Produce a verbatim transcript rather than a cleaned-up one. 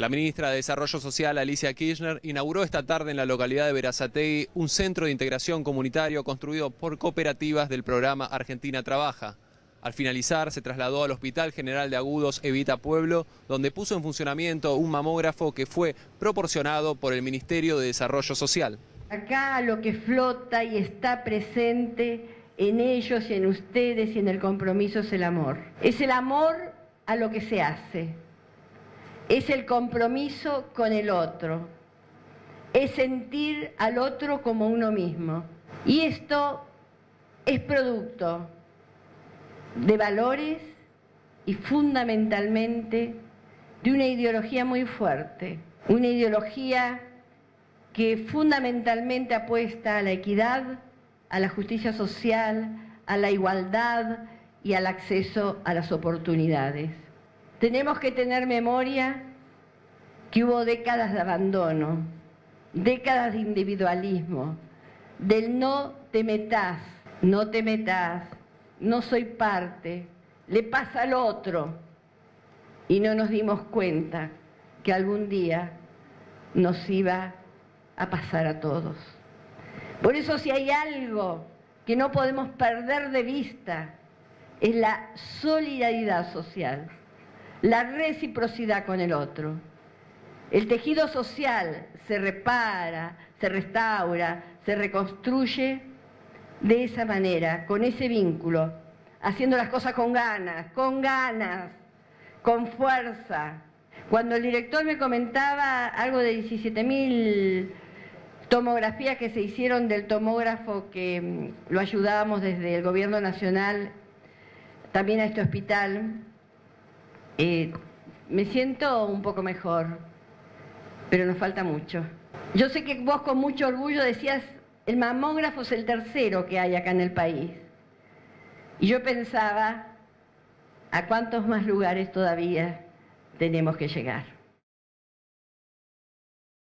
La ministra de Desarrollo Social, Alicia Kirchner, inauguró esta tarde en la localidad de Berazategui un centro de integración comunitario construido por cooperativas del programa Argentina Trabaja. Al finalizar, se trasladó al Hospital General de Agudos Evita Pueblo, donde puso en funcionamiento un mamógrafo que fue proporcionado por el Ministerio de Desarrollo Social. Acá lo que flota y está presente en ellos y en ustedes y en el compromiso es el amor. Es el amor a lo que se hace. Es el compromiso con el otro. Es sentir al otro como uno mismo. Y esto es producto de valores y fundamentalmente de una ideología muy fuerte. Una ideología que fundamentalmente apuesta a la equidad, a la justicia social, a la igualdad y al acceso a las oportunidades. Tenemos que tener memoria que hubo décadas de abandono, décadas de individualismo, del no te metás, no te metás, no soy parte, le pasa al otro, y no nos dimos cuenta que algún día nos iba a pasar a todos. Por eso, si hay algo que no podemos perder de vista, es la solidaridad social, la reciprocidad con el otro. El tejido social se repara, se restaura, se reconstruye de esa manera, con ese vínculo, haciendo las cosas con ganas, con ganas, con fuerza. Cuando el director me comentaba algo de diecisiete mil tomografías que se hicieron del tomógrafo que lo ayudábamos desde el gobierno nacional, también a este hospital, eh, me siento un poco mejor, pero nos falta mucho. Yo sé que vos con mucho orgullo decías, el mamógrafo es el tercero que hay acá en el país. Y yo pensaba, ¿a cuántos más lugares todavía tenemos que llegar?